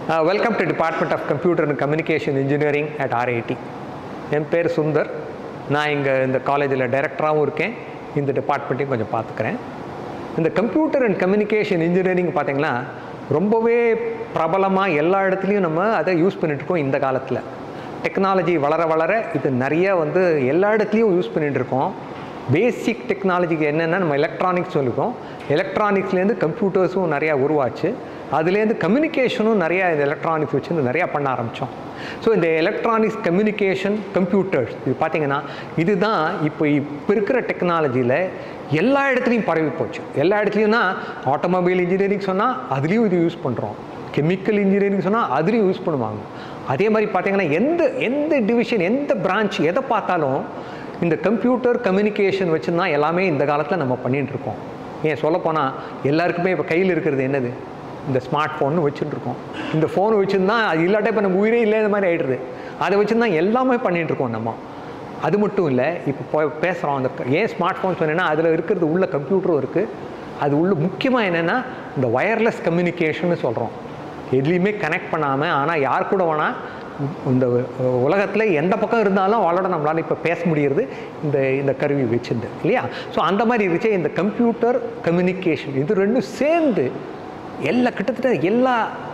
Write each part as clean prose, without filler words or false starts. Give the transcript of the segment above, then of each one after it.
Welcome to Department of Computer and Communication Engineering at RIT. என் பேர் சுந்தர். நான் இங்கே இந்த காலேஜில் டைரக்டராகவும் இருக்கேன். இந்த டிபார்ட்மெண்ட்டையும் கொஞ்சம் பார்த்துக்கிறேன். இந்த கம்ப்யூட்டர் அண்ட் கம்யூனிகேஷன் இன்ஜினியரிங் பார்த்திங்கன்னா ரொம்பவே பிரபலமாக எல்லா இடத்துலையும் நம்ம அதை யூஸ் பண்ணிகிட்ருக்கோம். இந்த காலத்தில் டெக்னாலஜி வளர வளர இது நிறைய எல்லா இடத்துலையும் யூஸ் பண்ணிகிட்ருக்கோம். பேசிக் டெக்னாலஜிக்கு என்னென்னா நம்ம எலக்ட்ரானிக்ஸ் சொல்லிப்போம். எலக்ட்ரானிக்ஸ்லேருந்து கம்ப்யூட்டர்ஸும் நிறையா உருவாச்சு. அதுலேருந்து கம்யூனிகேஷனும் நிறையா இந்த எலக்ட்ரானிக்ஸ் வச்சு நிறையா பண்ண ஆரம்பித்தோம். ஸோ இந்த எலக்ட்ரானிக்ஸ் கம்யூனிகேஷன் கம்ப்யூட்டர்ஸ் இது பார்த்திங்கன்னா இதுதான் இப்போ இருக்கிற டெக்னாலஜியில் எல்லா இடத்துலையும் பரவி போச்சு. எல்லா இடத்துலையும்னா ஆட்டோமொபைல் இன்ஜினியரிங் சொன்னால் அதுலேயும் இது யூஸ் பண்ணுறோம். கெமிக்கல் இன்ஜினியரிங் சொன்னால் அதுலேயும் யூஸ் பண்ணுவாங்க. அதே மாதிரி பார்த்திங்கன்னா எந்த டிவிஷன் எந்த பிரான்ச் எதை பார்த்தாலும் இந்த கம்ப்யூட்டர் கம்யூனிகேஷன் வச்சுருந்தா எல்லாமே இந்த காலத்தில் நம்ம பண்ணிகிட்ருக்கோம். ஏன் சொல்லப்போனால் எல்லாருக்குமே இப்போ கையில் இருக்கிறது என்னது? இந்த ஸ்மார்ட் ஃபோன்னு வச்சுட்டுருக்கோம். இந்த ஃபோன் வச்சுருந்தா அது இல்லாட்ட இப்போ நம்ம உயிரே இல்லாத மாதிரி ஆகிடுது. அதை வச்சுருந்தா எல்லாமே பண்ணிகிட்ருக்கோம் நம்ம. அது மட்டும் இல்லை, இப்போ பேசுகிறோம் அந்த ஏன் ஸ்மார்ட் ஃபோன் சொன்னேன்னா அதில் இருக்கிறது உள்ள கம்ப்யூட்டரும் இருக்குது. அது உள்ள முக்கியமாக என்னென்னா இந்த ஒயர்லெஸ் கம்யூனிகேஷன்னு சொல்கிறோம். எதுலேயுமே கனெக்ட் பண்ணாமல் ஆனால் யார் கூட வேணால் இந்த உலகத்தில் எந்த பக்கம் இருந்தாலும் அவளோட நம்மளால் இப்போ பேச முடிகிறது இந்த கருவி வச்சுருந்து இல்லையா? ஸோ அந்த மாதிரி இருந்துச்சு இந்த கம்ப்யூட்டர் கம்யூனிகேஷன். இது ரெண்டும் சேர்ந்து கிட்டத்தட்ட எல்லா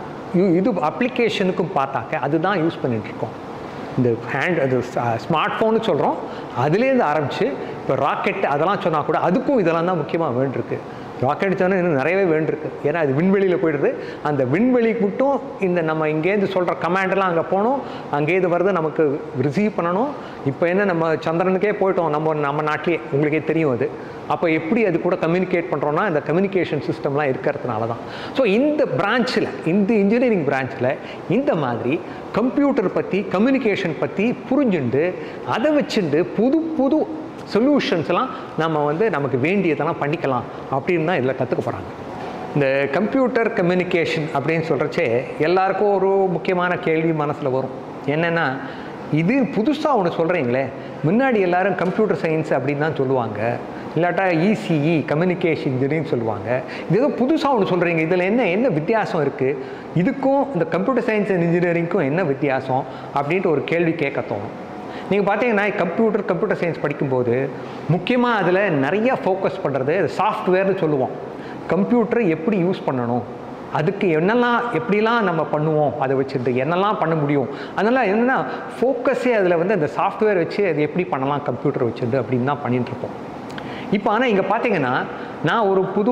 இது அப்ளிகேஷனுக்கும் பார்த்தாக்க அதுதான் யூஸ் பண்ணிகிட்ருக்கோம். இந்த அது ஸ்மார்ட் ஃபோனு சொல்கிறோம். அதுலேருந்து ஆரம்பித்து இப்போ ராக்கெட் அதெல்லாம் சொன்னால் கூட அதுக்கும் இதெல்லாம் தான் முக்கியமாக வேண்டியிருக்கு. ராக்கெட் சொன்னால் இன்னும் நிறையவே வேண்டியிருக்கு. ஏன்னா அது விண்வெளியில் போயிடுது. அந்த விண்வெளிக்கு மட்டும் இந்த நம்ம இங்கேருந்து சொல்கிற கமாண்டெல்லாம் அங்கே போகணும். அங்கேருந்து வருது நமக்கு ரிசீவ் பண்ணணும். இப்போ என்ன நம்ம சந்திரனுக்கே போயிட்டோம் நம்ம நாட்டிலே, உங்களுக்கே தெரியும் அது. அப்போ எப்படி அது கூட கம்யூனிகேட் பண்ணுறோன்னா இந்த கம்யூனிகேஷன் சிஸ்டம்லாம் இருக்கிறதுனால தான். ஸோ இந்த பிரான்ச்சில் இந்த இன்ஜினியரிங் பிரான்ச்சில் இந்த மாதிரி கம்ப்யூட்டர் பற்றி கம்யூனிகேஷன் பற்றி புரிஞ்சுண்டு அதை வச்சுட்டு புது சொல்யூஷன்ஸ்லாம் நம்ம நமக்கு வேண்டியதெல்லாம் பண்ணிக்கலாம் அப்படின்னு தான் இதில் கற்றுக்க போகிறாங்க. இந்த கம்ப்யூட்டர் கம்யூனிகேஷன் அப்படின்னு சொல்கிறச்சே எல்லாருக்கும் ஒரு முக்கியமான கேள்வி மனசில் வரும். என்னென்னா, இது புதுசாக ஒன்று சொல்கிறீங்களே, முன்னாடி எல்லோரும் கம்ப்யூட்டர் சயின்ஸ் அப்படின்னு தான் சொல்லுவாங்க, இல்லாட்டா இசிஇ கம்யூனிகேஷன் இன்ஜினியரிங் சொல்லுவாங்க. இது ஏதோ புதுசாக ஒன்று சொல்கிறீங்க, இதில் என்ன வித்தியாசம் இருக்குது? இதுக்கும் இந்த கம்ப்யூட்டர் சயின்ஸ் அண்ட் இன்ஜினியரிங்க்கும் என்ன வித்தியாசம் அப்படின்ட்டு ஒரு கேள்வி கேட்க தோணும். நீங்கள் பார்த்தீங்கன்னா கம்ப்யூட்டர் சயின்ஸ் படிக்கும்போது முக்கியமாக அதில் நிறையா ஃபோக்கஸ் பண்ணுறது சாஃப்ட்வேர்னு சொல்லுவோம். கம்ப்யூட்டரை எப்படி யூஸ் பண்ணணும், அதுக்கு எப்படிலாம் நம்ம பண்ணுவோம், அதை வச்சுட்டு என்னெல்லாம் பண்ண முடியும், அதனால் என்னென்னா ஃபோக்கஸே அதில் அந்த சாஃப்ட்வேர் வச்சு அது எப்படி பண்ணலாம் கம்ப்யூட்டர் வச்சுட்டு அப்படின்னு தான் பண்ணிகிட்ருப்போம். இப்போ ஆனால் இங்கே பார்த்தீங்கன்னா நான்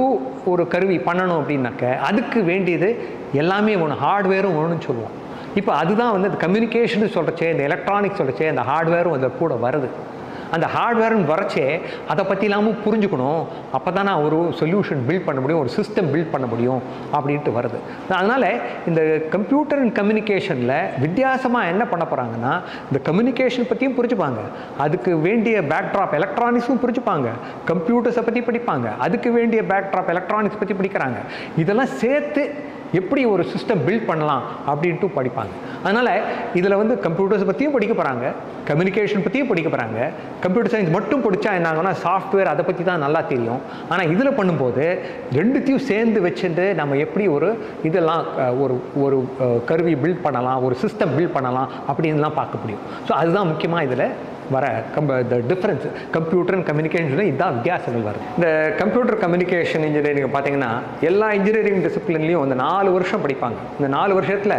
ஒரு கருவி பண்ணணும் அப்படின்னாக்க அதுக்கு வேண்டியது எல்லாமே ஒன்று ஹார்ட்வேரும் ஒன்றுன்னு சொல்லுவோம். இப்போ அதுதான் இந்த கம்யூனிகேஷன் சொல்கிறச்சே, இந்த எலக்ட்ரானிக்ஸ் சொல்கிறச்சே, அந்த ஹார்ட்வேரும் அதில் கூட வருது. அந்த ஹார்ட்வேர்னு வரச்சே அதை பற்றி இல்லாமல் புரிஞ்சுக்கணும். அப்போ தான் நான் ஒரு சொல்யூஷன் பில்ட் பண்ண முடியும், ஒரு சிஸ்டம் பில்ட் பண்ண முடியும் அப்படின்ட்டு வருது. அதனால் இந்த கம்ப்யூட்டர் அண்ட் கம்யூனிகேஷனில் வித்தியாசமாக என்ன பண்ண போகிறாங்கன்னா இந்த கம்யூனிகேஷன் பற்றியும் புரிஞ்சுப்பாங்க, அதுக்கு வேண்டிய பேக்ட்ராப் எலக்ட்ரானிக்ஸும் புரிஞ்சுப்பாங்க, கம்ப்யூட்டர்ஸை பற்றி படிப்பாங்க, அதுக்கு வேண்டிய பேக்ட்ராப் எலக்ட்ரானிக்ஸ் பற்றி படிக்கிறாங்க. இதெல்லாம் சேர்த்து எப்படி ஒரு சிஸ்டம் பில்ட் பண்ணலாம் அப்படின்ட்டு படிப்பாங்க. அதனால் இதில் கம்ப்யூட்டர்ஸ் பற்றியும் படிக்க போகிறாங்க, கம்யூனிகேஷன் பற்றியும் படிக்க போகிறாங்க. கம்ப்யூட்டர் சயின்ஸ் மட்டும் படித்தா என்னாங்கன்னா சாஃப்ட்வேர் அதை பற்றி தான் நல்லா தெரியும். ஆனால் இதில் பண்ணும்போது ரெண்டுத்தையும் சேர்ந்து வச்சுட்டு நம்ம எப்படி இதெல்லாம் ஒரு கருவி பில்ட் பண்ணலாம், ஒரு சிஸ்டம் பில்ட் பண்ணலாம் அப்படின்லாம் பார்க்க முடியும். ஸோ அதுதான் முக்கியமாக இதில் வர இந்த டிஃப்ரென்ஸ் கம்ப்யூட்டர் அண்ட் கம்யூனிகேஷன். இதுதான் வித்தியாசங்கள் வருது. இந்த கம்ப்யூட்டர் கம்யூனிகேஷன் இன்ஜினியரிங் பார்த்தீங்கன்னா எல்லா இன்ஜினியரிங் டிசிப்ளின்லேயும் 4 வருஷம் படிப்பாங்க. இந்த 4 வருஷத்தில்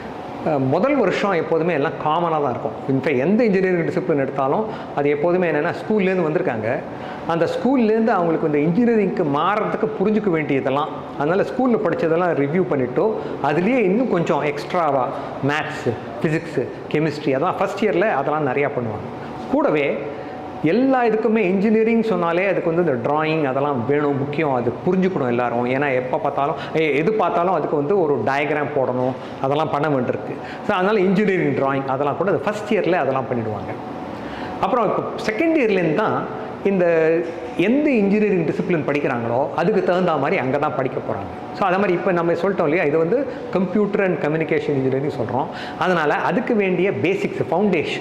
முதல் வருஷம் எப்போதுமே எல்லாம் காமனாக தான் இருக்கும். இன்ஃபேக்ட் எந்த இன்ஜினியரிங் டிசிப்ளின் எடுத்தாலும் அது எப்போதுமே என்னென்னா ஸ்கூல்லேருந்து வந்திருக்காங்க, அந்த ஸ்கூல்லேருந்து அவங்களுக்கு இந்த இன்ஜினியரிங்க்கு மாறுறதுக்கு புரிஞ்சுக்க வேண்டியதெல்லாம், அதனால் ஸ்கூலில் படித்ததெல்லாம் ரிவ்யூ பண்ணிவிட்டோ அதுலேயே இன்னும் கொஞ்சம் எக்ஸ்ட்ராவாக மேத்ஸு ஃபிசிக்ஸு கெமிஸ்ட்ரி அதெல்லாம் ஃபஸ்ட் இயரில் அதெல்லாம் நிறையா பண்ணுவாங்க. கூடவே எல்லா இதுக்குமே இன்ஜினியரிங் சொன்னாலே அதுக்கு இந்த ட்ராயிங் அதெல்லாம் வேணும், முக்கியம், அது புரிஞ்சுக்கணும் எல்லாரும். ஏன்னா எப்போ பார்த்தாலும் எது பார்த்தாலும் அதுக்கு ஒரு டயக்ராம் போடணும், அதெல்லாம் பண்ண வேண்டியிருக்கு. ஸோ அதனால் இன்ஜினியரிங் ட்ராயிங் அதெல்லாம் கூட ஃபஸ்ட் இயரில் அதெல்லாம் பண்ணிவிடுவாங்க. அப்புறம் இப்போ செகண்ட் இயர்லேருந்து தான் இந்த எந்த இன்ஜினியரிங் டிசிப்ளின் படிக்கிறாங்களோ அதுக்கு தகுந்த மாதிரி அங்கே தான் படிக்க போகிறாங்க. ஸோ அதே மாதிரி இப்போ நம்ம சொல்லிட்டோம் இல்லையா, இது கம்ப்யூட்டர் அண்ட் கம்யூனிகேஷன் இன்ஜினியரிங் சொல்கிறோம். அதனால் அதுக்கு வேண்டிய பேசிக்ஸ் ஃபவுண்டேஷன்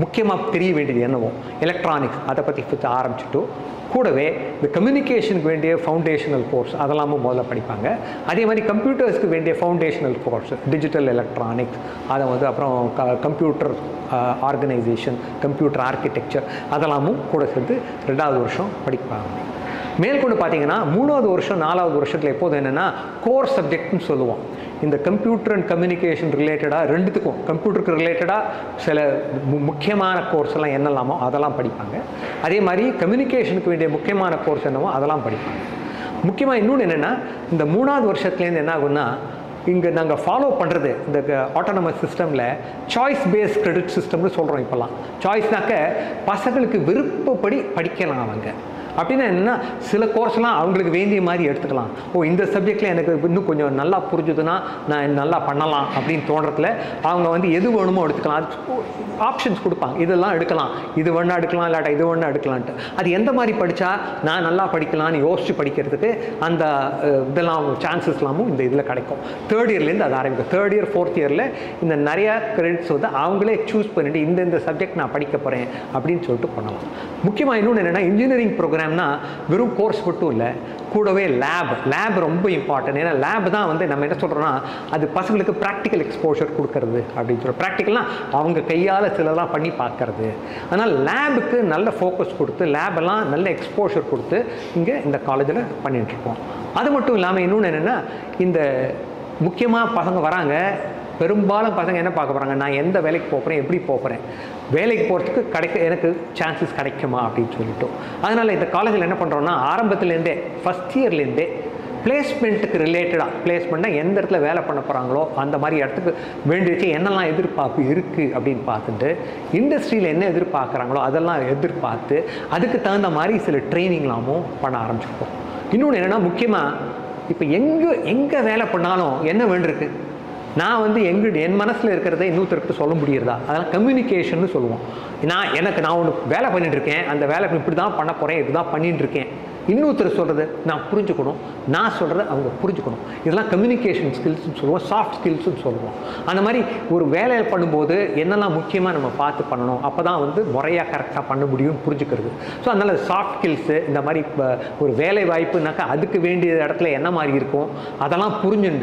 முக்கியமாக தெரிய வேண்டியது என்னவோ எலக்ட்ரானிக்ஸ் அதை பற்றி ஆரம்பிச்சுட்டு கூடவே இந்த கம்யூனிகேஷனுக்கு வேண்டிய ஃபவுண்டேஷனல் கோர்ஸ் அதெல்லாமும் முதல்ல படிப்பாங்க. அதே மாதிரி கம்ப்யூட்டர்ஸ்க்கு வேண்டிய ஃபவுண்டேஷனல் கோர்ஸ் டிஜிட்டல் எலக்ட்ரானிக்ஸ் அதை வந்து அப்புறம் கம்ப்யூட்டர் ஆர்கனைசேஷன் கம்ப்யூட்டர் ஆர்கிடெக்சர் அதெல்லாமும் கூட சேர்த்து 2வது வருஷம் படிப்பாங்க. மேற்கொண்டு பார்த்தீங்கன்னா 3வது வருஷம் 4வது வருஷத்தில் எப்போது என்னென்னா கோர் சப்ஜெக்ட்னு சொல்லுவோம். இந்த கம்ப்யூட்டர் அண்ட் கம்யூனிகேஷன் ரிலேட்டடாக ரெண்டுத்துக்கும் கம்ப்யூட்டருக்கு ரிலேட்டடாக சில முக்கியமான கோர்ஸ் எல்லாம் என்னெல்லாமோ அதெல்லாம் படிப்பாங்க. அதே மாதிரி கம்யூனிகேஷனுக்கு வேண்டிய முக்கியமான கோர்ஸ் என்னவோ அதெல்லாம் படிப்பாங்க. முக்கியமாக இன்னொன்று என்னென்னா இந்த 3வது வருஷத்துலேருந்து என்ன ஆகுன்னா இங்கே நாங்கள் ஃபாலோ பண்ணுறது இந்த ஆட்டோனமஸ் சிஸ்டமில் சாய்ஸ் பேஸ்ட் கிரெடிட் சிஸ்டம்னு சொல்கிறோம். இப்போல்லாம் சாய்ஸ்னாக்க பசங்களுக்கு விருப்பப்படி படிக்கலாம் அவங்க. அப்படின்னா என்னென்னா சில கோர்ஸ்லாம் அவங்களுக்கு வேண்டிய மாதிரி எடுத்துக்கலாம். இந்த சப்ஜெக்டில் எனக்கு இன்னும் கொஞ்சம் நல்லா புரிஞ்சுதுன்னா நான் நல்லா பண்ணலாம் அப்படின்னு தோன்றத்தில் அவங்க வந்து எது வேணுமோ எடுத்துக்கலாம். அது ஆப்ஷன்ஸ் கொடுப்பாங்க, இதெல்லாம் எடுக்கலாம், இது வேணா எடுக்கலாம், இல்லாட்டா இது வேணா எடுக்கலான்ட்டு. அது எந்த மாதிரி படித்தா நான் நல்லா படிக்கலான்னு யோசித்து படிக்கிறதுக்கு அந்த இதெல்லாம் சான்சஸ்லாமும் இந்த இதில் கிடைக்கும். 3rd இயர்லேருந்து அது ஆரம்பிக்கும். 3rd இயர் 4th இயரில் இந்த நிறையா கிரெடிட்ஸ் வந்து அவங்களே சூஸ் பண்ணிட்டு இந்த சப்ஜெக்ட் நான் படிக்க போகிறேன் அப்படின்னு சொல்லிட்டு பண்ணலாம். முக்கியமாக இன்னொன்று என்னென்னா இன்ஜினியரிங் ப்ரோக்ராம்னா வெறும் கோர்ஸ் மட்டும் இல்லை, கூடவே லேப் ரொம்ப இம்பார்ட்டன்ட். ஏன்னா லேப் தான் வந்து நம்ம என்ன சொல்கிறோன்னா அது பசங்களுக்கு ப்ராக்டிக்கல் எக்ஸ்போஷர் கொடுக்கறது அப்படின்னு சொல்கிறோம். ப்ராக்டிக்கல்னால் அவங்க கையால் சிலலாம் பண்ணி பார்க்கறது. அதனால் லேபுக்கு நல்ல ஃபோக்கஸ் கொடுத்து லேபெல்லாம் நல்ல எக்ஸ்போஷர் கொடுத்து இங்கே இந்த காலேஜில் பண்ணிகிட்ருக்கோம். அது மட்டும் இல்லாமல் இன்னொன்று என்னென்னா இந்த முக்கியமாக பசங்க வராங்க, பெரும்பாலும் பசங்க என்ன பார்க்க போகிறாங்க, நான் எந்த வேலைக்கு போகிறேன், எப்படி போகிறேன், வேலைக்கு போகிறதுக்கு எனக்கு சான்சஸ் கிடைக்குமா அப்படின்னு சொல்லிட்டு. அதனால் இந்த காலேஜில் என்ன பண்ணுறோன்னா ஆரம்பத்துலேருந்தே ஃபஸ்ட் இயர்லேருந்தே பிளேஸ்மெண்ட்டுக்கு ரிலேட்டடாக பிளேஸ்மெண்ட்னா எந்த இடத்துல வேலை பண்ண போகிறாங்களோ அந்த மாதிரி இடத்துக்கு வேண்டியச்சு என்னெல்லாம் எதிர்பார்ப்பு இருக்குது அப்படின்னு பார்த்துட்டு இண்டஸ்ட்ரியில் என்ன எதிர்பார்க்குறாங்களோ அதெல்லாம் எதிர்பார்த்து அதுக்கு தகுந்த மாதிரி சில ட்ரைனிங்லாமும் பண்ண ஆரம்பிச்சிருக்கோம். இன்னொன்று என்னென்னா முக்கியமாக இப்போ எங்கே வேலை பண்ணாலும் என்ன வேண்டியிருக்கு, நான் வந்து என் மனசில் இருக்கிறத இன்னொருத்தருக்கு சொல்ல முடியுறதா, அதெல்லாம் கம்யூனிகேஷன்னு சொல்லுவோம். நான் ஒன்று வேலை பண்ணிட்டுருக்கேன், அந்த வேலை இப்படி தான் பண்ண போகிறேன், இப்படி தான் பண்ணிட்டுருக்கேன், இன்னொருத்தர் சொல்கிறது நான் புரிஞ்சுக்கணும், நான் சொல்கிறத அவங்க புரிஞ்சுக்கணும். இதெல்லாம் கம்யூனிகேஷன் ஸ்கில்ஸ்னு சொல்லுவோம், சாஃப்ட் ஸ்கில்ஸ்னு சொல்லுவோம். அந்த மாதிரி ஒரு வேலையை பண்ணும்போது என்னெல்லாம் முக்கியமாக நம்ம பார்த்து பண்ணணும், அப்போ தான் வந்து முறையாக கரெக்டாக பண்ண முடியும்னு புரிஞ்சுக்கிறது. ஸோ அதனால் சாஃப்ட் ஸ்கில்ஸு இந்த மாதிரி ஒரு வேலை வாய்ப்புனாக்கா அதுக்கு வேண்டிய இடத்துல என்ன மாதிரி இருக்கும் அதெல்லாம்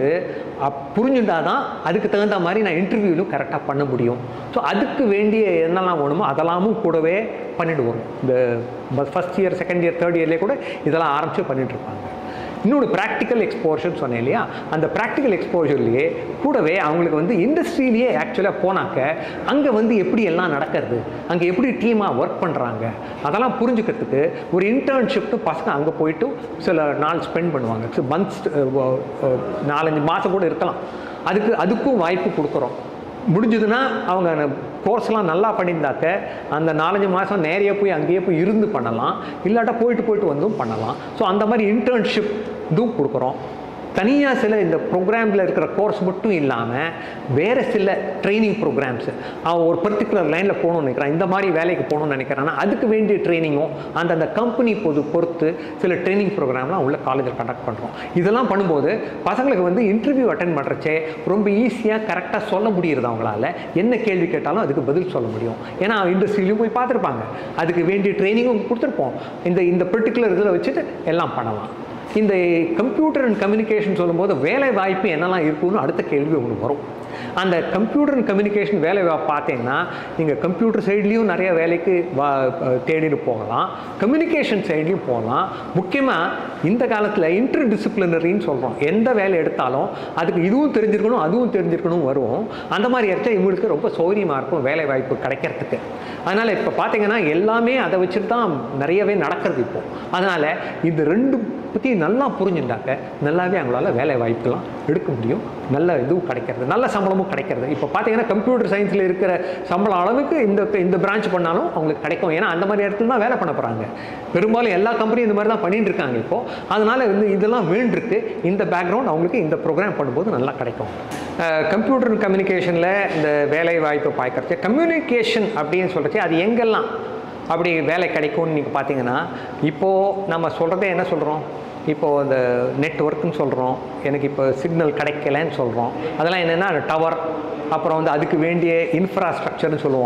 புரிஞ்சுட்டா தான் அதுக்கு தகுந்த மாதிரி நான் இன்டர்வியூலும் கரெக்டாக பண்ண முடியும். ஸோ அதுக்கு வேண்டிய என்னெல்லாம் வேணுமோ அதெல்லாமும் கூடவே பண்ணிட்டு வரும். இந்த first year 2nd year 3rd இயர்லேயே கூட இதெல்லாம் ஆரம்பித்து பண்ணிகிட்ருப்பாங்க. இன்னொன்று ப்ராக்டிக்கல் எக்ஸ்போஷர்னு சொன்னேன் இல்லையா, அந்த ப்ராக்டிக்கல் எக்ஸ்போஷர்லேயே கூடவே அவங்களுக்கு வந்து இண்டஸ்ட்ரியிலேயே ஆக்சுவலாக போனாக்க அங்கே வந்து எப்படி எல்லாம் நடக்கிறது, அங்கே எப்படி டீமாக ஒர்க் பண்ணுறாங்க அதெல்லாம் புரிஞ்சுக்கிறதுக்கு ஒரு இன்டர்ன்ஷிப்னு பசங்க அங்கே போயிட்டு சில நாள் ஸ்பெண்ட் பண்ணுவாங்க. மந்த்ஸ் 4-5 மாதம் கூட இருக்கலாம். அதுக்கும் வாய்ப்பு கொடுக்குறோம். முடிஞ்சதுன்னா அவங்க கோர்ஸ்லாம் நல்லா பண்ணியிருந்தாக்க அந்த 4-5 மாதம் நேரையே போய் அங்கேயே போய் இருந்து பண்ணலாம், இல்லாட்டா போயிட்டு வந்தும் பண்ணலாம். ஸோ அந்த மாதிரி இன்டர்ன்ஷிப் இதுவும் கொடுக்குறோம். தனியாக சில இந்த ப்ரோக்ராமில் இருக்கிற கோர்ஸ் மட்டும் இல்லாமல் வேறு சில ட்ரைனிங் ப்ரோக்ராம்ஸு அவன் ஒரு பர்டிகுலர் லைனில் போகணும்னு நினைக்கிறான், இந்த மாதிரி வேலைக்கு போகணும்னு நினைக்கிறான்னா அதுக்கு வேண்டிய ட்ரைனிங்கும் அந்தந்த கம்பெனி பொறுத்து சில ட்ரைனிங் ப்ரோக்ராம்லாம் உள்ள காலேஜில் கண்டக்ட் பண்ணுறோம். இதெல்லாம் பண்ணும்போது பசங்களுக்கு வந்து இன்டர்வியூ அட்டென்ட் பண்ணுறச்சே ரொம்ப ஈஸியாக கரெக்டாக சொல்ல முடியுறது. அவங்களால என்ன கேள்வி கேட்டாலும் அதுக்கு பதில் சொல்ல முடியும். ஏன்னா இண்டஸ்ட்ரியிலையும் போய் பார்த்துருப்பாங்க, அதுக்கு வேண்டிய ட்ரைனிங்கும் கொடுத்துருப்போம். இந்த பர்டிகுலர் இதில் வச்சுட்டு எல்லாம் பண்ணலாம். இந்த கம்ப்யூட்டர் அண்ட் கம்யூனிகேஷன் சொல்லும்போது வேலை வாய்ப்பு என்னெல்லாம் இருக்குன்னு அடுத்த கேள்வி உங்களுக்கு வரும். அந்த கம்ப்யூட்டர் அண்ட் கம்யூனிகேஷன் வேலை பார்த்தீங்கன்னா நீங்கள் கம்ப்யூட்டர் சைட்லேயும் நிறைய வேலைக்கு தேடிட்டு போகலாம், கம்யூனிகேஷன் சைட்லேயும் போகலாம். முக்கியமாக இந்த காலத்தில் இன்டர் டிசிப்ளினரின்னு சொல்கிறோம். எந்த வேலை எடுத்தாலும் அதுக்கு இதுவும் தெரிஞ்சிருக்கணும் அதுவும் தெரிஞ்சிருக்கணும் வரும். அந்த மாதிரி இடத்துல இவங்களுக்கு ரொம்ப சௌகரியமாக இருக்கும் வேலை வாய்ப்பு கிடைக்கிறதுக்கு. அதனால் இப்போ பார்த்தீங்கன்னா எல்லாமே அதை வச்சுட்டு தான் நிறையவே நடக்கிறது இப்போது. அதனால் இந்த ரெண்டு பற்றி நல்லா புரிஞ்சுட்டாக்க நல்லாவே அவங்களால வேலை வாய்ப்புலாம் எடுக்க முடியும், நல்ல இதுவும் கிடைக்கிறது, நல்ல சம்பளமும் கிடைக்கிறது. இப்போ பார்த்தீங்கன்னா கம்ப்யூட்டர் சயின்ஸில் இருக்கிற சம்பளம் அளவுக்கு இந்த பிரான்ச் பண்ணாலும் அவங்களுக்கு கிடைக்கும். ஏன்னா அந்த மாதிரி இடத்துல தான் வேலை பண்ண போகிறாங்க. பெரும்பாலும் எல்லா கம்பெனியும் இந்த மாதிரி தான் பண்ணிட்டு இருக்காங்க இப்போது. அதனால் இதெல்லாம் வேண்டிருக்கு. இந்த பேக்ரவுண்ட் அவங்களுக்கு இந்த ப்ரோக்ராம் பண்ணும்போது நல்லா கிடைக்கும். கம்ப்யூட்டர் கம்யூனிகேஷனில் இந்த வேலை வாய்ப்பை பார்க்கறது கம்யூனிகேஷன் அப்படின்னு சொல்கிறச்சு அது எங்கெல்லாம் அப்படி வேலை கிடைக்கும்னு நீங்கள் பார்த்தீங்கன்னா இப்போது நம்ம சொல்கிறதே என்ன சொல்கிறோம், இப்போது இந்த நெட்ஒர்க்குன்னு சொல்கிறோம், எனக்கு இப்போ சிக்னல் கிடைக்கலன்னு சொல்கிறோம். அதெல்லாம் என்னென்னா டவர், அப்புறம் வந்து அதுக்கு வேண்டிய இன்ஃப்ராஸ்ட்ரக்சர்னு சொல்லுவோம்.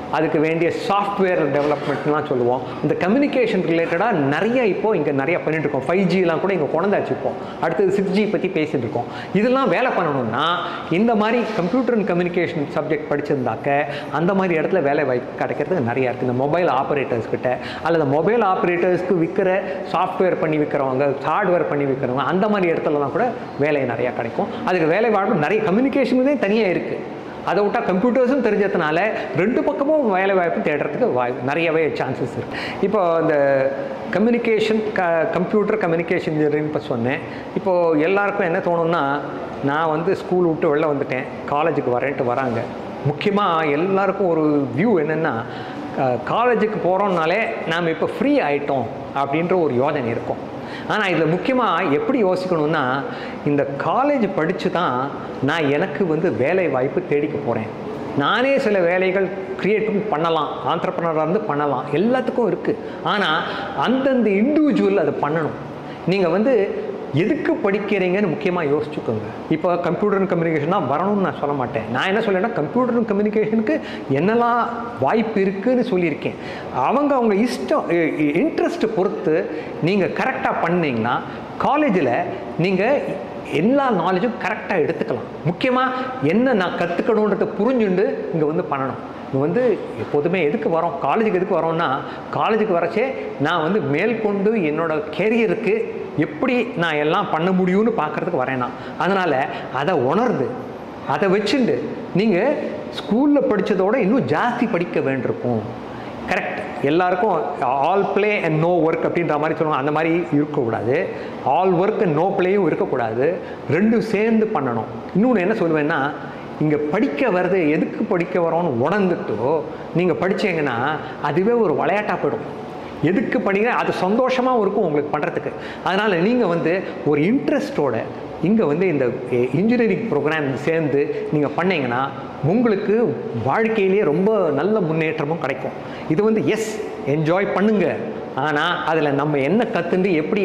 அதுக்கு வேண்டிய சாஃப்ட்வேர் டெவலப்மெண்ட்லாம் சொல்லுவோம். இந்த கம்யூனிகேஷன் ரிலேட்டடாக நிறைய இப்போது இங்கே நிறைய பண்ணிட்டு இருக்கோம். 5Gலாம் கூட இங்கே கொண்டாந்து வச்சுப்போம். அடுத்தது 6G பற்றி பேசிட்டு இருக்கோம். இதெல்லாம் வேலை பண்ணணும்னா இந்த மாதிரி கம்ப்யூட்டர் அண்ட் கம்யூனிகேஷன் சப்ஜெக்ட் படிச்சிருந்தாக்க அந்த மாதிரி இடத்துல வேலை வாய்ப்பு கிடைக்கிறதுக்கு நிறையா இருக்குது. இந்த மொபைல் ஆப்ரேட்டர்ஸ் கிட்ட அல்லது மொபைல் ஆப்ரேட்டர்ஸ்க்கு விற்கிற சாஃப்ட்வேர் பண்ணி விற்கிறவங்க, ஹார்ட்வேர் பண்ணி விற்கிறவங்க, அந்த மாதிரி இடத்துலலாம் கூட வேலை நிறையா கிடைக்கும். அதுக்கு வேலை வாய்ப்பு நிறைய கம்யூனிகேஷனுமே தனியாக இருக்குது. அதை விட்டால் கம்ப்யூட்டர்ஸும் தெரிஞ்சதுனால ரெண்டு பக்கமும் வேலை வாய்ப்பு தேடுறதுக்கு நிறையவே சான்சஸ் இருக்குது. இப்போ இந்த கம்யூனிகேஷன் கம்ப்யூட்டர் கம்யூனிகேஷன் இன்ஜினியரிங் இப்போ சொன்னேன். இப்போது எல்லாருக்கும் என்ன தோணும்னா, நான் வந்து ஸ்கூல் விட்டு வெளில வந்துட்டேன், காலேஜுக்கு வரேன்ட்டு வராங்க. முக்கியமாக எல்லாருக்கும் ஒரு வியூ என்னென்னா, காலேஜுக்கு போகிறோம்னாலே நாம் இப்போ ஃப்ரீ ஆகிட்டோம் அப்படின்ற ஒரு யோசனை இருக்கும். ஆனால் இதில் முக்கியமாக எப்படி யோசிக்கணும்னா, இந்த காலேஜ் படித்து தான் நான் எனக்கு வந்து வேலை வாய்ப்பு தேடிக்க போகிறேன். நானே சில வேலைகள் க்ரியேட்டும் பண்ணலாம், ஆண்டர்ப்ரனராக இருந்து பண்ணலாம், எல்லாத்துக்கும் இருக்குது. ஆனால் அந்தந்த இண்டிவிஜுவல் அதை பண்ணணும். நீங்கள் வந்து எதுக்கு படிக்கிறீங்கன்னு முக்கியமாக யோசிச்சுக்கோங்க. இப்போ கம்ப்யூட்டர் அண்ட் கம்யூனிகேஷன் தான் வரணும்னு நான் சொல்ல மாட்டேன். நான் என்ன சொல்லேன்னா, கம்ப்யூட்டர் அண்ட் கம்யூனிகேஷனுக்கு என்னெல்லாம் வாய்ப்பு இருக்குதுன்னு சொல்லியிருக்கேன். அவங்க இஷ்டம், இன்ட்ரெஸ்ட்டு பொறுத்து நீங்கள் கரெக்டாக பண்ணிங்கன்னா காலேஜில் நீங்கள் எல்லா நாலேஜும் கரெக்டாக எடுத்துக்கலாம். முக்கியமாக என்ன நான் கற்றுக்கணுன்றதை புரிஞ்சுண்டு இங்கே வந்து பண்ணணும். இது வந்து எப்போதுமே எதுக்கு வரோம், காலேஜுக்கு எதுக்கு வரோம்னா, காலேஜுக்கு வரச்சே நான் வந்து மேற்கொண்டு என்னோடய கேரியருக்கு எப்படி நான் எல்லாம் பண்ண முடியும்னு பார்க்குறதுக்கு வரேன்னா, அதனால் அதை உணர்ந்து அதை வச்சுண்டு நீங்கள் ஸ்கூலில் படித்ததோடு இன்னும் ஜாஸ்தி படிக்க வேண்டியிருக்கும். கரெக்ட். எல்லாருக்கும் all play and no work அப்படின்ற மாதிரி சொல்லுவாங்க. அந்த மாதிரி இருக்கக்கூடாது. ஆல் ஒர்க் அண்ட் நோ ப்ளேயும் இருக்கக்கூடாது. ரெண்டும் சேர்ந்து பண்ணணும். இன்னொன்று என்ன சொல்லுவேன்னா, இங்கே படிக்க வர்றது எதுக்கு படிக்க வரோன்னு உணர்ந்துட்டோ நீங்கள் படித்தீங்கன்னா அதுவே ஒரு விளையாட்டாக போய்டும். எதுக்கு படிங்க அது சந்தோஷமாகவும் இருக்கும் உங்களுக்கு பண்ணுறதுக்கு. அதனால் நீங்கள் வந்து ஒரு இன்ட்ரெஸ்ட்டோட இங்கே வந்து இந்த இன்ஜினியரிங் ப்ரோக்ராம் சேர்ந்து நீங்கள் பண்ணிங்கன்னா உங்களுக்கு வாழ்க்கையிலேயே ரொம்ப நல்ல முன்னேற்றமும் கிடைக்கும். இது வந்து என்ஜாய் பண்ணுங்க. ஆனால் அதில் நம்ம என்ன கற்றுண்டு எப்படி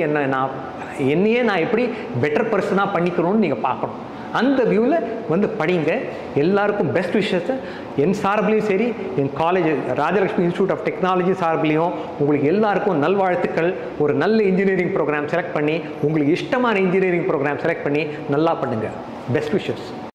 என்னையே நான் எப்படி பெட்டர் பர்சனாக பண்ணிக்கணும்னு நீங்கள் பார்க்கணும். அந்த வியூவில் வந்து படிங்க. எல்லாருக்கும் பெஸ்ட் விஷயத்தை என் சார்பிலையும் சரி, என் college Rajalakshmi institute of technology சார்பிலையும் உங்களுக்கு எல்லாருக்கும் நல்வாழ்த்துக்கள். ஒரு நல்ல இன்ஜினியரிங் ப்ரோக்ராம் செலக்ட் பண்ணி, உங்களுக்கு இஷ்டமான இன்ஜினியரிங் ப்ரோக்ராம் செலக்ட் பண்ணி நல்லா பண்ணுங்கள். Best wishes.